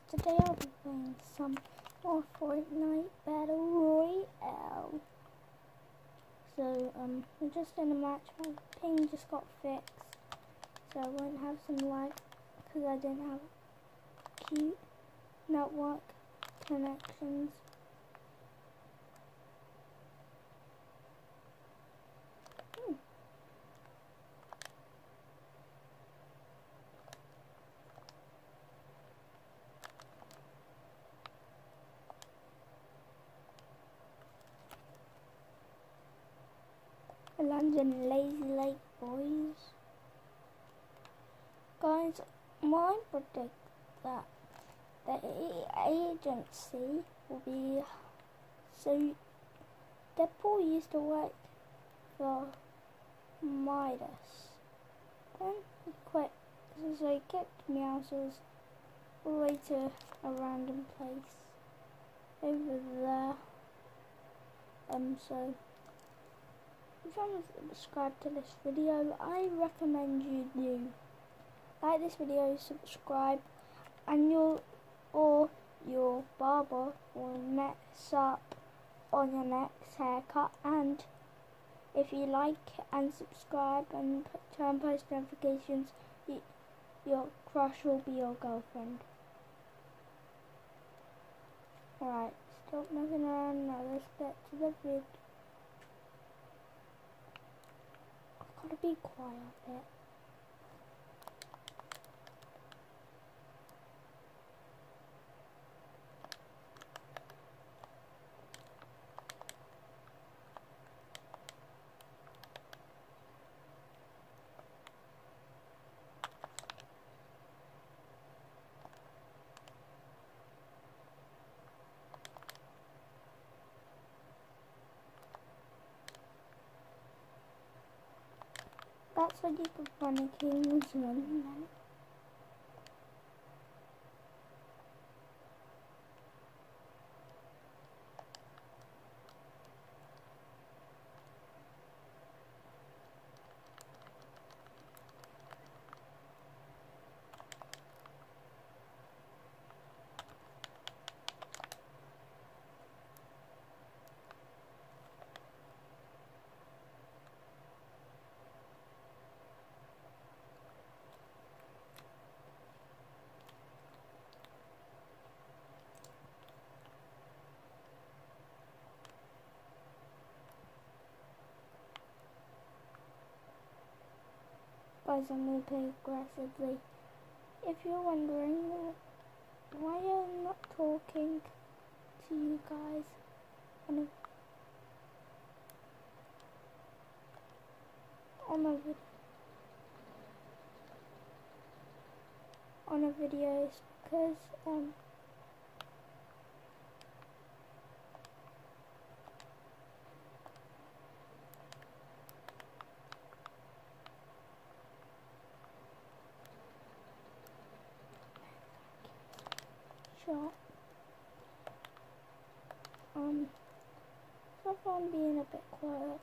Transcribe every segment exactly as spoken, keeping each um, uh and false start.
Today I'll be playing some more Fortnite Battle Royale. So, um, I'm just in a match. My ping just got fixed, so I won't have some lag because I didn't have cute network connections. Hmm. London Lazy Lake boys. Guys, mine predict that the agency will be, so Deadpool used to work for Midas. Then he quit, so he kicked Meowscles all the way to a random place over there. Um, so if you want to subscribe to this video, I recommend you do like this video, subscribe, and your or your barber will mess up on your next haircut. And if you like and subscribe and turn post notifications, you, your crush will be your girlfriend. Alright, stop moving around now. Let's get to the vid. I've got to be quiet a bit. That's what you could run a Kingsman then. Guys, I'm going to play aggressively. If you're wondering why I'm not talking to you guys on a, on a, on a video, it's because um, shot. Um, so I'm being a bit quiet.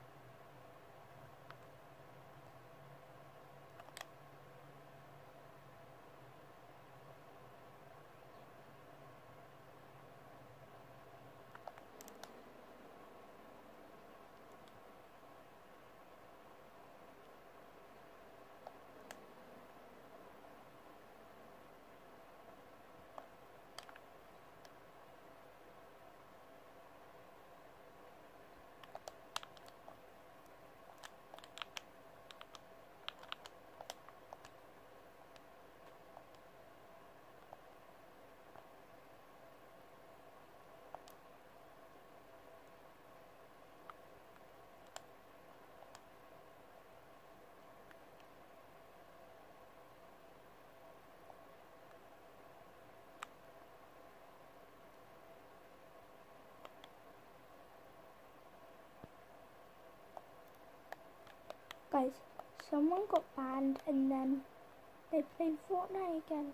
Guys, someone got banned and then they played Fortnite again.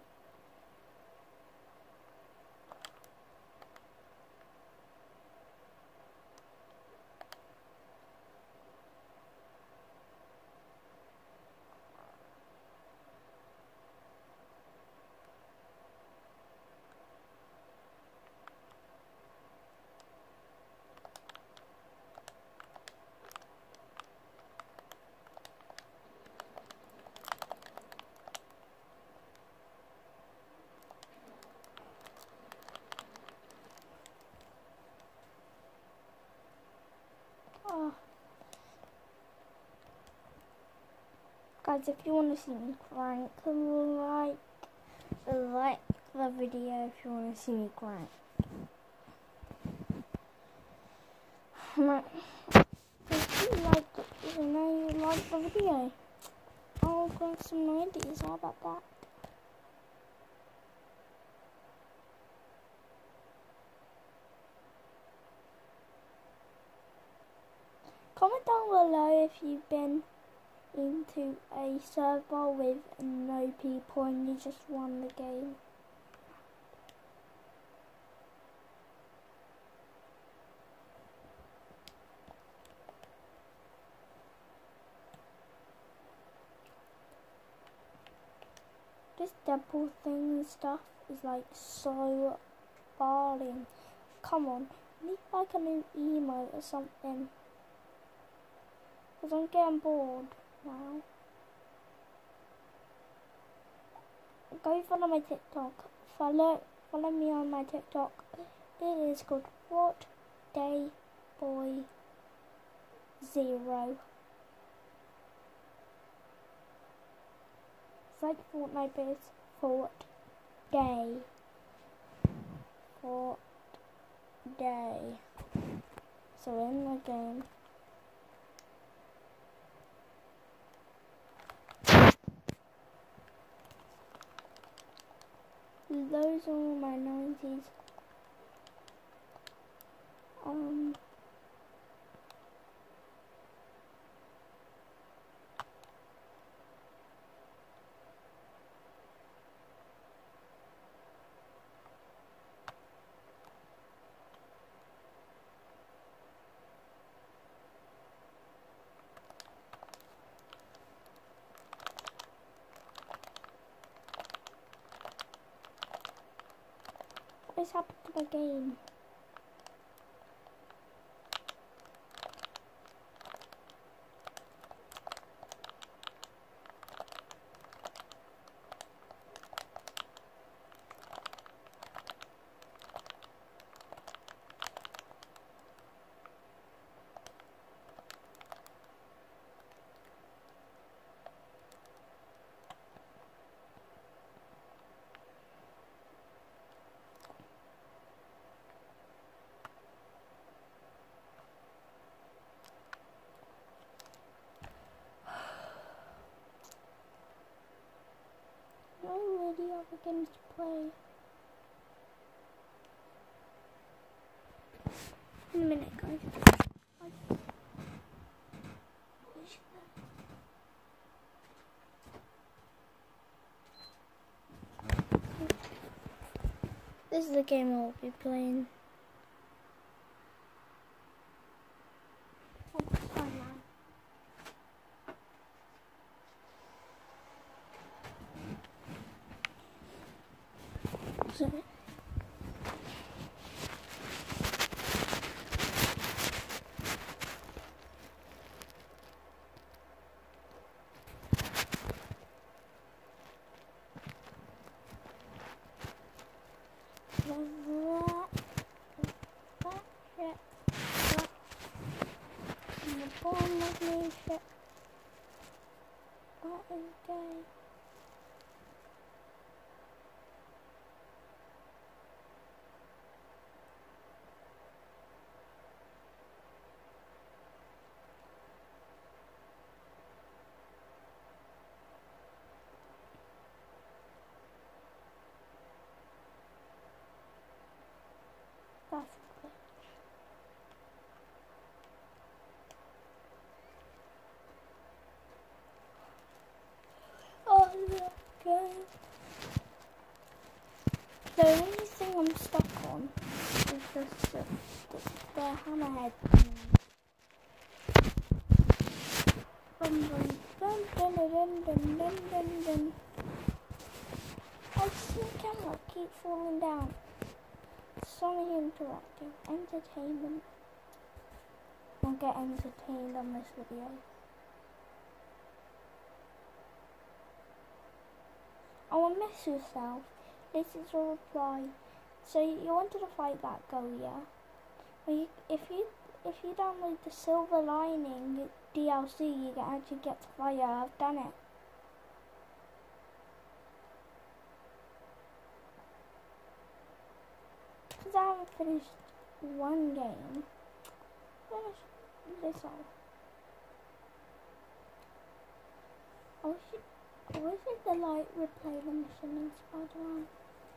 Guys, if you want to see me crank, like, like the video if you want to see me crank. If you like it, you know you like the video, I'll grab some ideas. How about that? Comment down below if you've been into a server with no people and you just won the game. This Deadpool thing and stuff is like so boring. Come on, leave like a new emote or something. Because I'm getting bored now. Go follow my TikTok. Follow follow me on my TikTok. It is called What Day Boy Zero. It's like Fortnite, but it's Fort Day. Fort Day. So in the game. Those are my nineties. Um. What's happened to my game? I don't really have a game to play. In a minute, guys. This is the game I'll be playing. Sorry. That is gay. That's good. Oh, okay. The only thing I'm stuck on is just uh, the, the hammerhead thing. Dun, dun, dun, dun, dun, dun, dun, dun, dun. I see the camera keep falling down. Sonic Interactive Entertainment. I'll get entertained on this video. I will miss yourself. This is a reply. So you wanted to fight that girl, yeah? Well, you, if you if you download the Silver Lining D L C, you can actually get to fight her. I've done it. I haven't finished one game, finish this all. I wish it, I wish it could like replay the mission in Spider-Man.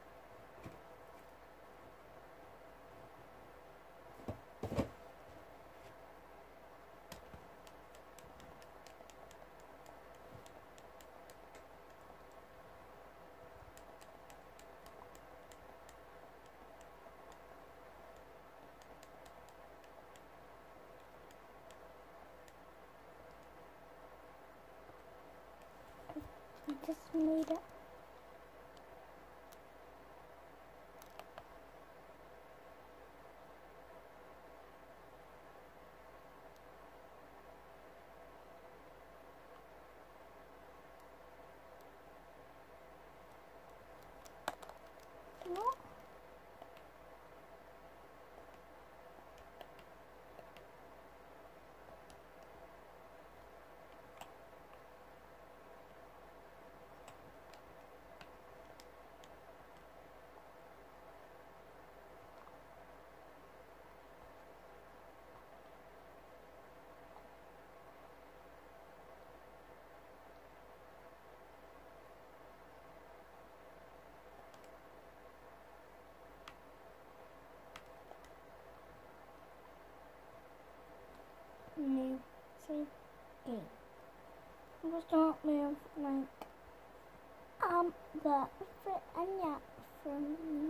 I just made it. What? New save game. I'm just gonna move like um the for Anya from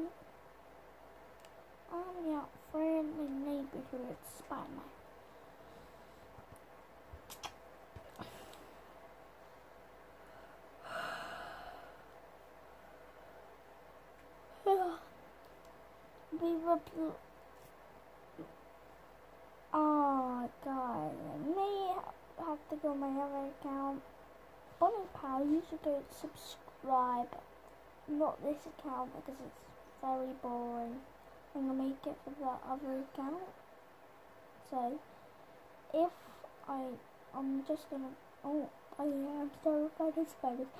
Anya friendly neighborhood Spider-Man. We were oh god, I may have to go my other account. Bonnie Pal, you should go subscribe. Not this account because it's very boring. I'm gonna make it for the other account. So if I I'm just gonna oh oh yeah, I'm terrified of spiders.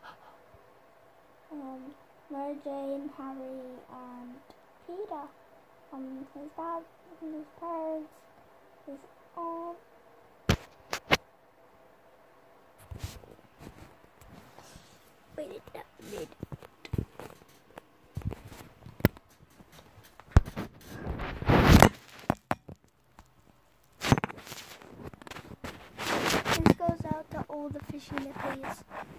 um Mary Jane, Harry and Peter. Um his dad and his parents, his aunt. Wait, that did. This goes out to all the fishy nippies.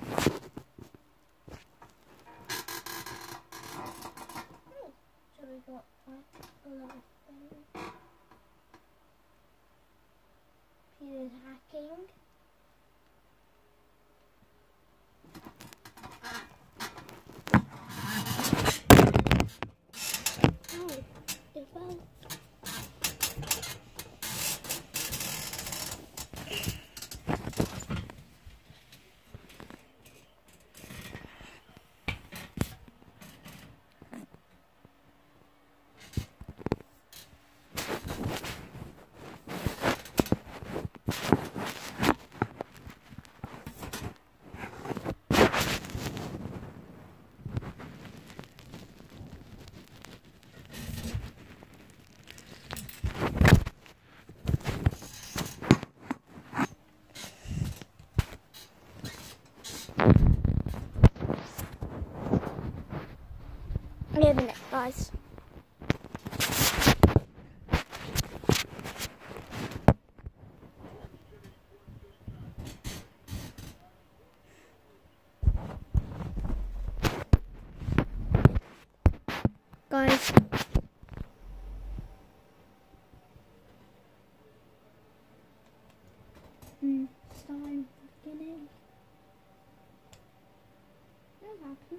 Oh, so we got a lot of things. Peter's hacking. Oh, it fell. Wait a minute, guys. Guys. Hmm, starting beginning. What happened?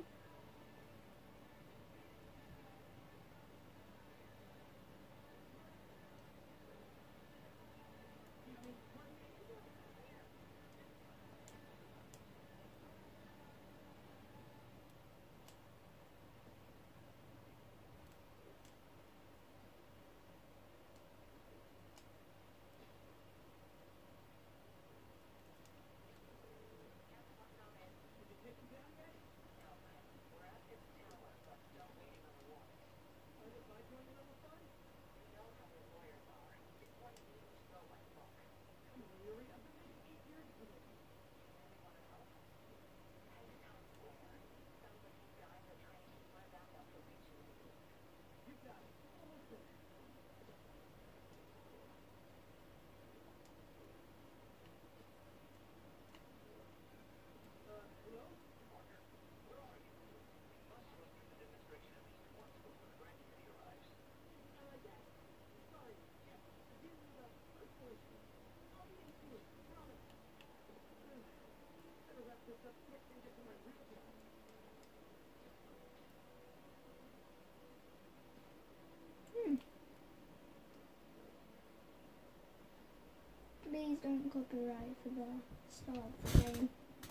copyright for the start of the game.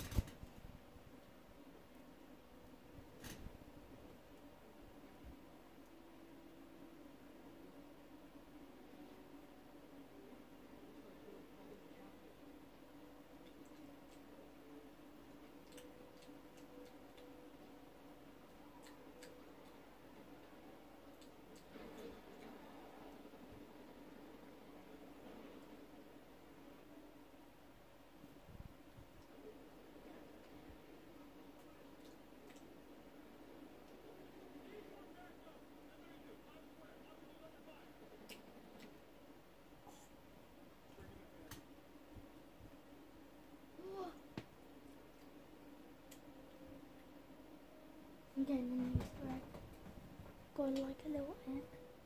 I'm getting an Easter egg. Got like a little egg.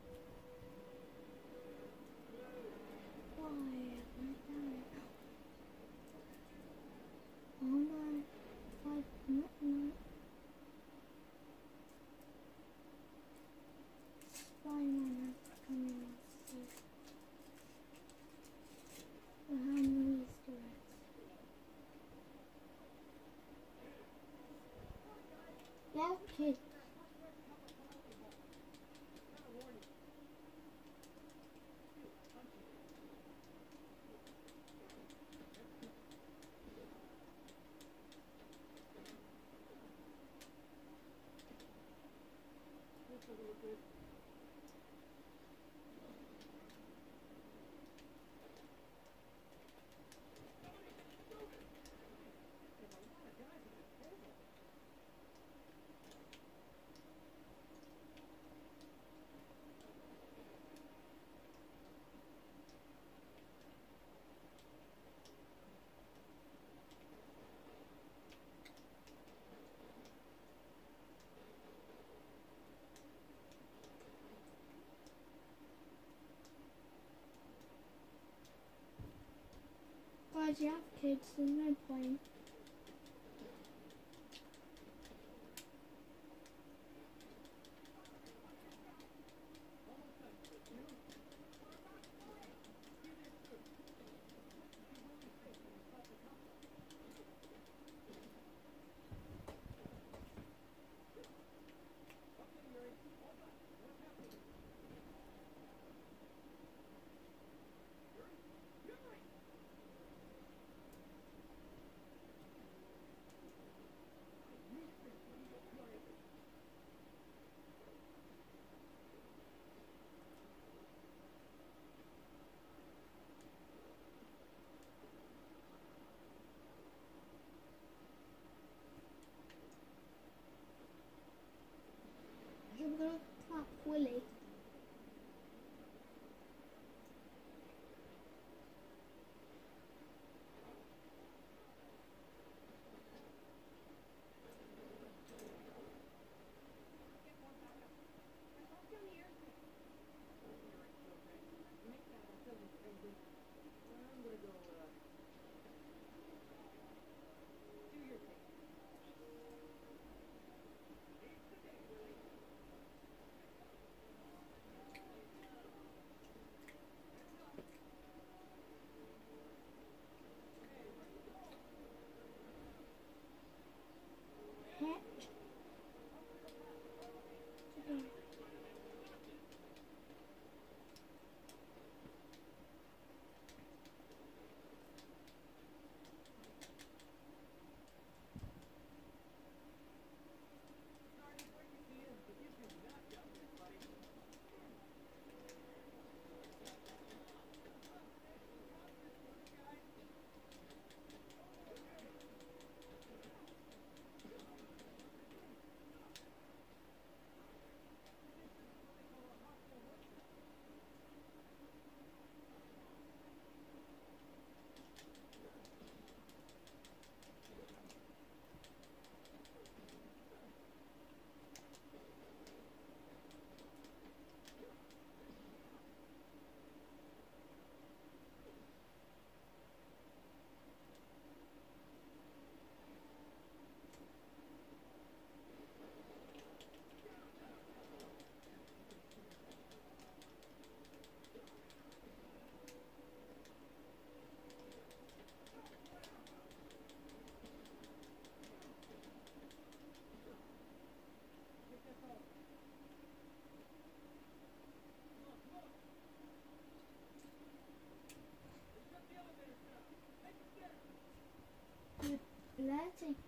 Why am I down it? Oh no. Five, no, no. Spider-Man is coming out soon. So how many Easter eggs? Yeah, okay. Guys, you have kids, there's no point. I'm gonna clap Willy.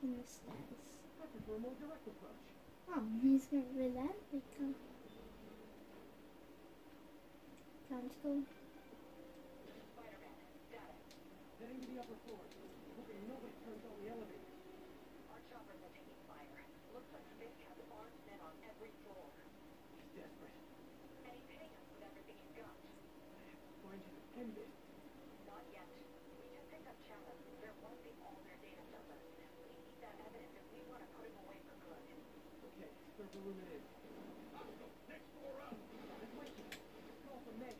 in the stairs. I prefer a more direct approach. Oh, he's going to be there. We can. Time to go. Spider-Man, data. Heading to the upper floor. Hoping nobody turns on the elevator. Our choppers are taking fire. Looks like Fisk has armed men on every floor. He's desperate. And he's hitting us with everything he's got. I have to find you to pin this. Not yet. We just picked up Chavez. They're wiping all their data servers. We need that evidence if we want to put him away for good. Okay, server room it is. Next floor up. Let's wait. Call for Meg.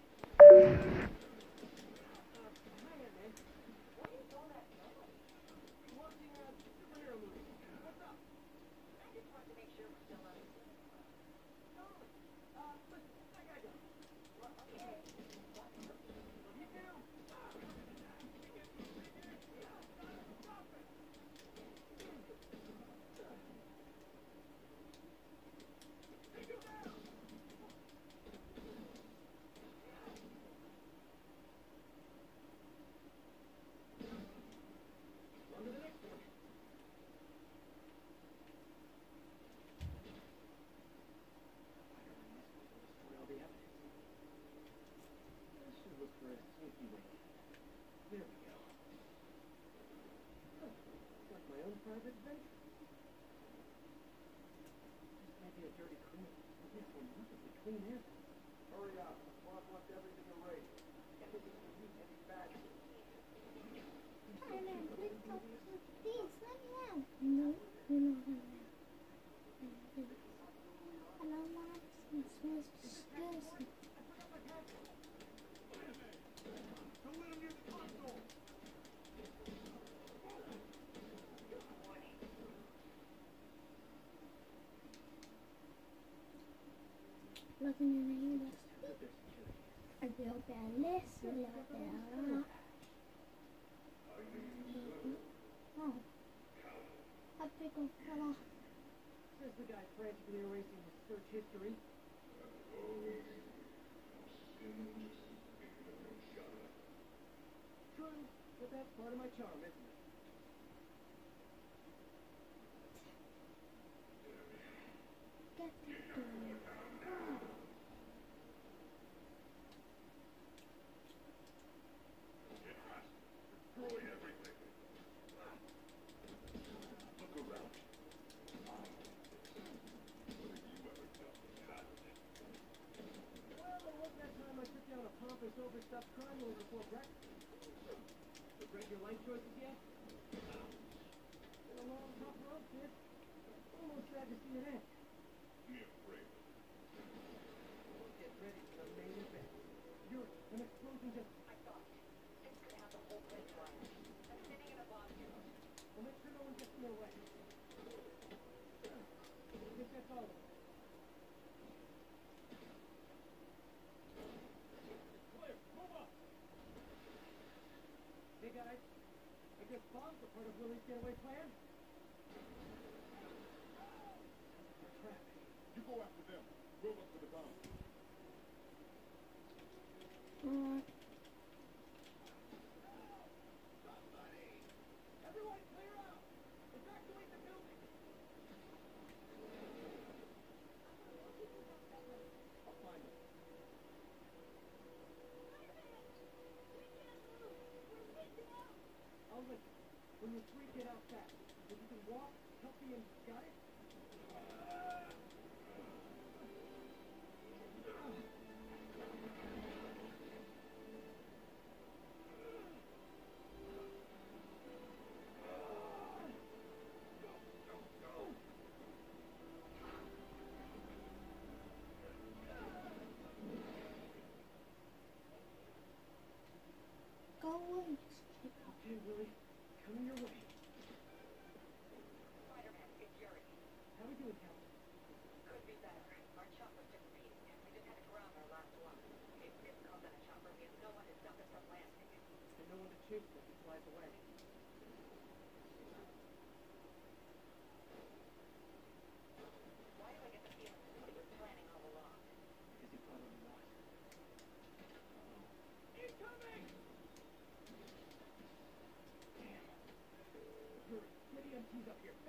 There we go. Oh, it's like my own private adventure. This may be a dirty clean, but this will nothing clean air. Hurry up. Boss wants everything erased. Everything you need to be back. Spider-Man, please stop. Please, let me out. No, you're not allowed. Hello, Max. It smells disgusting. Looking in the English. A little bit of this, a little bit of that. Oh. A big old fella. Says the guy frantically erasing his search history. True, but that's part of my charm, isn't it? Get the door. Pompous, overstuffed crime lord before breakfast. Regret your life choices yet? Been a long, tough road, kid. Almost sad to see it end. Give me a break. Get ready for the main event. You're an explosion just... I thought. It's gonna have the whole place right. I'm sitting in a box. We'll make sure no one gets in their way. I guess that's all of it. Hey guys, I guess bombs are part of Willie's getaway plan? You go after them. We'll look for the bomb. Alright. Somebody! Everyone clear out! Evacuate the building! I'll find them. I'll listen. When you three get out fast, if you can walk, healthy, and got it? Go away. Okay, Willie. Coming your way. Spider-Man, it's Yuri. How we doing, Captain? Could be better. Our chopper took speed. We just had to ground our last one. If this comes on a chopper, we have no one to stop us from landing. And no one to chase us if he flies away. Why do I get the feeling that he was planning all along? Because he probably was. Incoming! Damn. Hurry, get E M Ts up here.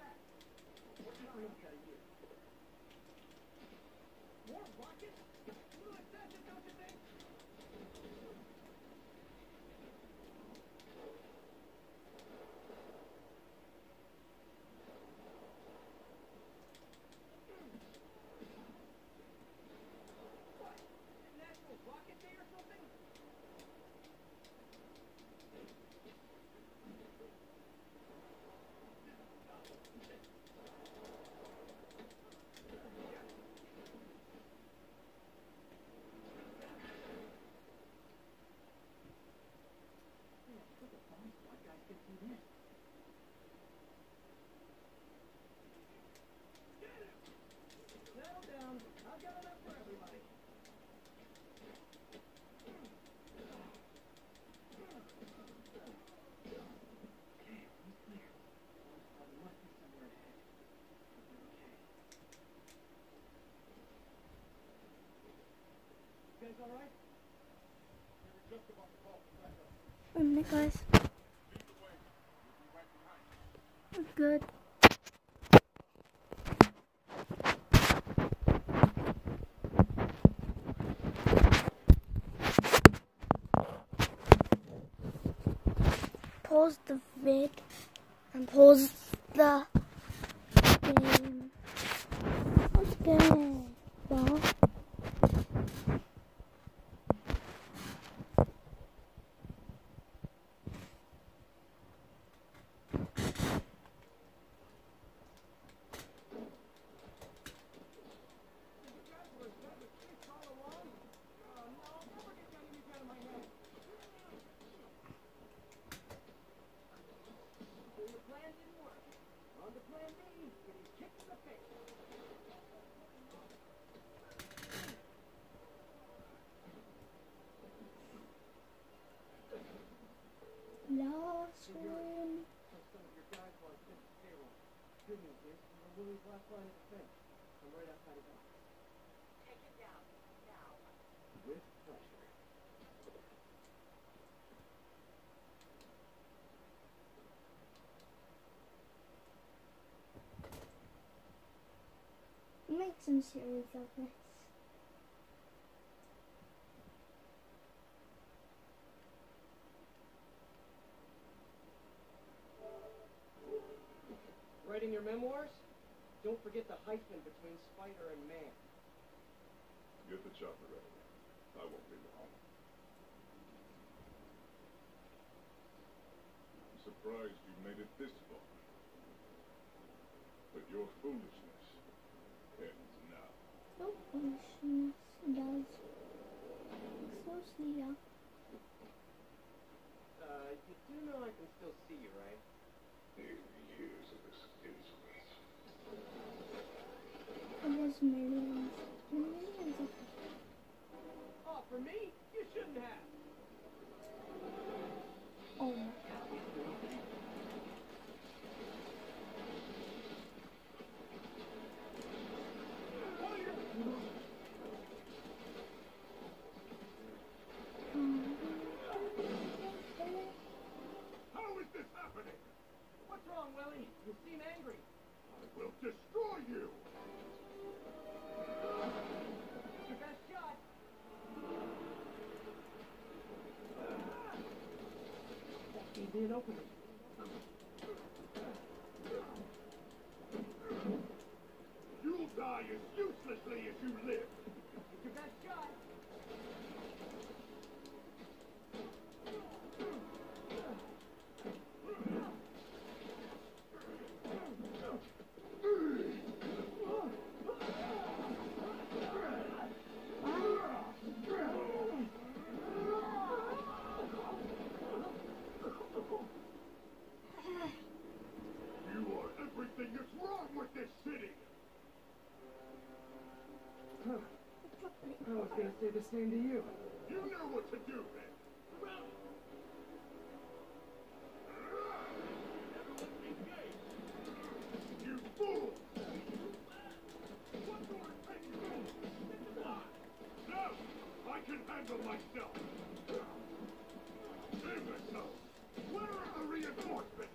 guys all right? We were just about to call for backup. Wait a minute, guys. Lead the way. We'll be right behind you. Good. Pause the vid and pause the game. What's going on? Last room. Good news is, you're Willie's last line of defense. I'm right outside his office. Take him down, now. With pleasure. Make some series of this. Writing your memoirs? Don't forget the hyphen between spider and man. Get the chopper ready. I won't be long. I'm surprised you made it this far. But your foolishness ends now. No foolishness does. Excelsior. Uh, you do know I can still see you, right? Years of this insolence. And there's millions. Millions of Oh, for me? You shouldn't have. Oh my god. How is this happening? What's wrong, Willie? You seem angry. I will destroy you! Your best shot. That gave me an opening. You'll die as uselessly as you live! Your best shot. You are everything that's wrong with this city! I was gonna say the same to you. You know what to do then! You fool! No! I can handle myself! Imbecile! Where are the reinforcements?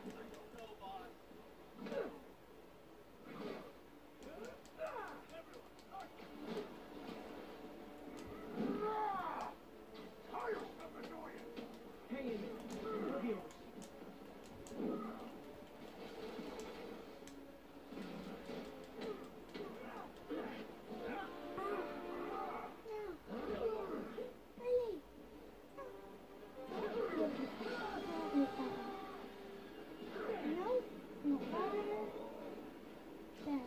Tiresome annoyance! Hang in there. We'll be over soon. Really? No, not there. There.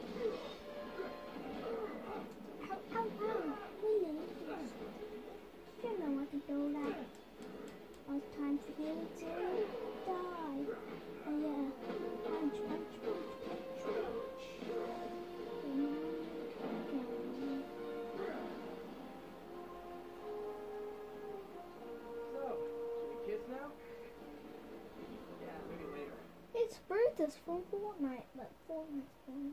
Ow, ow, ow. Really? You know what to do that. Now it's time for you to die. Oh yeah. Punch, punch, punch, punch, punch. So, should we kiss now? Yeah, maybe later. It's Brutus from Fortnite, but Fortnite's fun.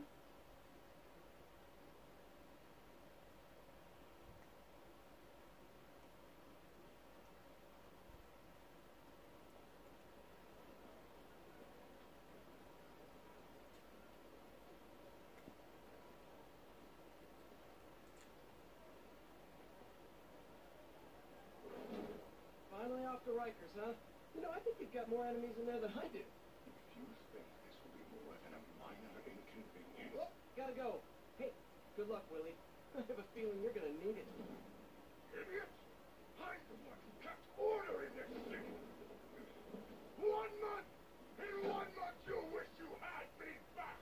Mister Rikers, huh? You know, I think you've got more enemies in there than I do. If you think this will be more than a minor inconvenience... Oh, gotta go. Hey, good luck, Willie. I have a feeling you're gonna need it. Idiots! I'm the one who kept order in this city! One month! In one month you wish you had me back!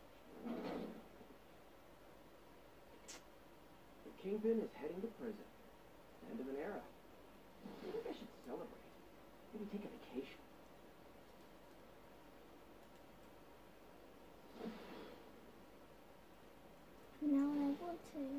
The Kingpin is heading to prison. End of an era. I think I should celebrate. Maybe take a vacation. Now I want to.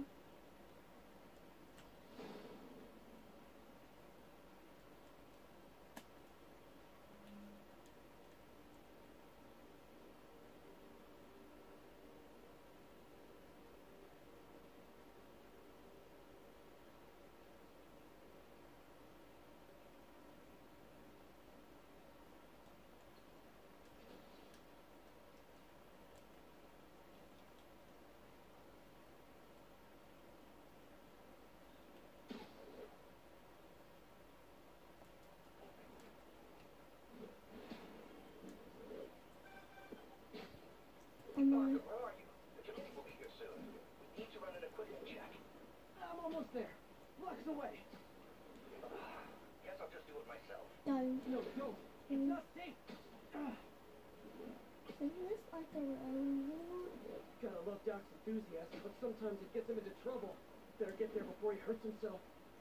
I'm on. Where are you? The committee will be here soon. We need to run an equipment check. I'm almost there. Blocks away. Guess I'll just do it myself. Don't. No, no. It's not safe. Is this like a road? Gotta love Doc's enthusiasm, but sometimes it gets him into trouble. Better get there before he hurts himself.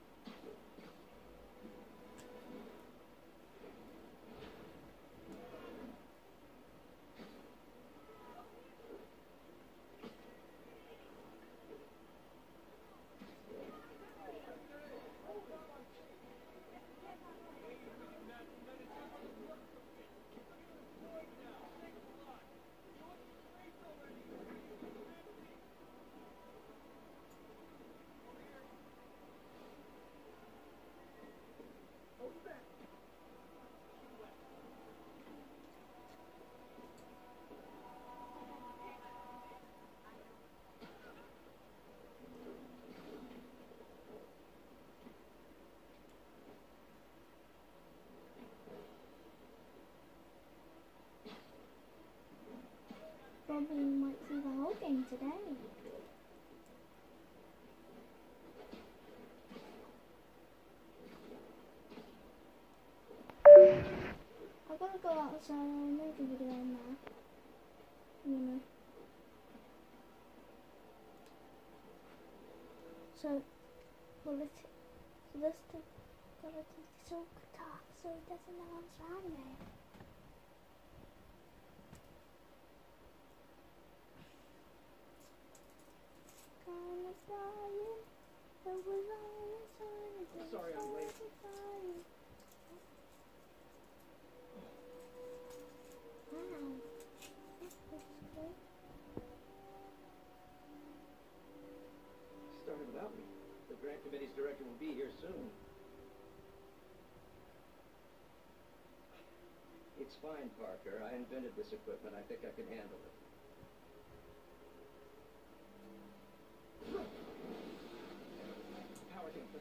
Bobby might see the whole game today. I'm gonna go outside and make a video now. You know. So, well, it's, so this to gotta take so talk so he doesn't know I'm trying there. Kind of dying, but we're all inside. Sorry I'm late. Wow. This looks good. Started without me. The grant committee's director will be here soon. It's fine, Parker. I invented this equipment. I think I can handle it. Power damper.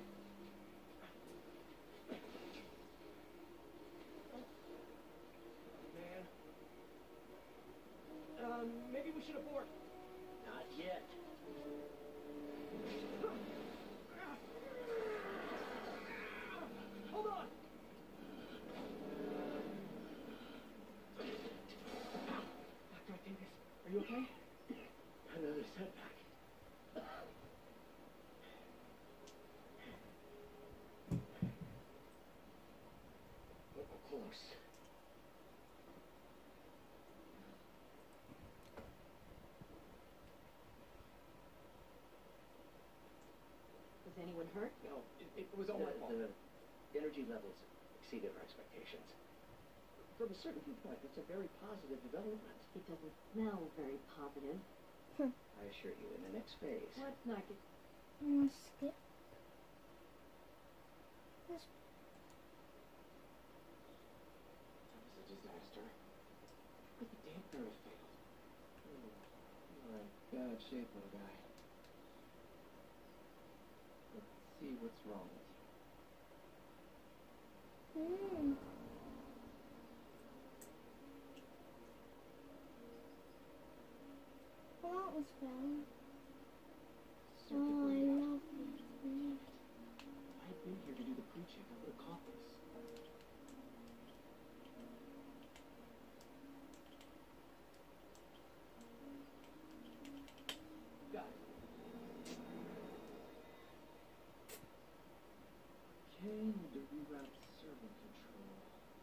Man. Um, maybe we should abort. Not yet. Hold on. Doctor Octavius, are you okay? Another setback. Close. Was anyone hurt? No, it, it was all my fault. The energy levels exceeded our expectations. From a certain viewpoint, it's a very positive development. It doesn't smell very positive. I assure you, in the next phase, Let's not get... I'm gonna skip this. That was a disaster. But the damper has failed. Oh, you're in bad shape, little guy. Let's see what's wrong with you. Mm. Well, that was fun. Circuit Oh, I breaker. love it. Mm. If I had been here to do the pre-check, I would have caught this. Got it. Okay, need to reroute server control.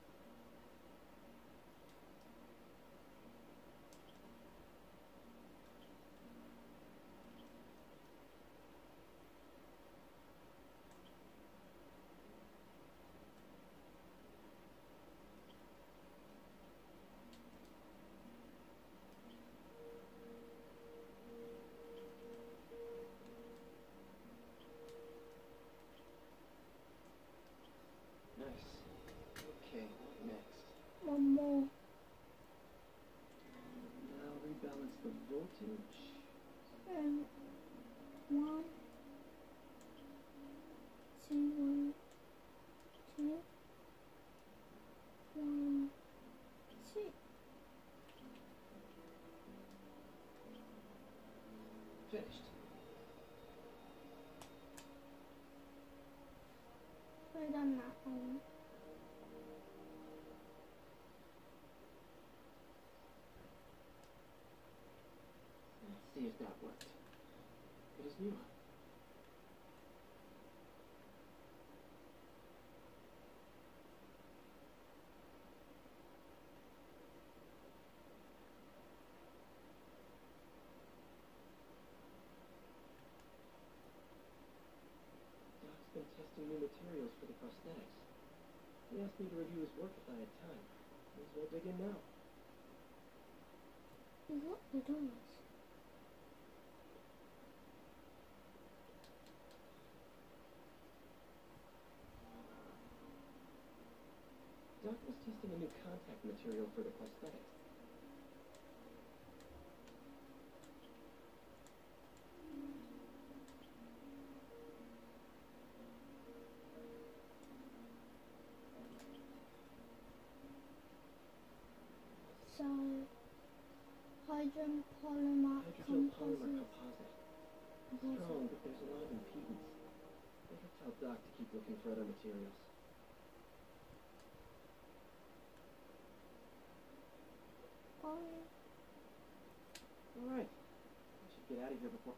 Nice. Okay, what next? One more. Now rebalance the voltage. Um, one, two, one, two, one, two. Finished. We've done that one. Let's see if that worked. Good as new. Doc's been testing new materials for the prosthetics. He asked me to review his work if I had time. May as well dig in now. What the doors? Doc was testing a new contact material for the prosthetics. So, hydrogen polymer Hydrogel polymer composite. composite. Strong, but there's a lot of impedance. Better tell Doc to keep looking for other materials. Poly. Alright. I should get out of here before...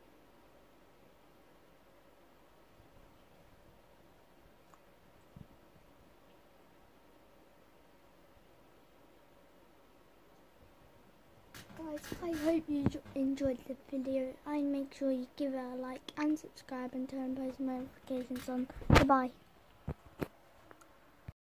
Guys, I hope you jo- enjoyed the video, and make sure you give it a like and subscribe and turn post notifications on. Goodbye.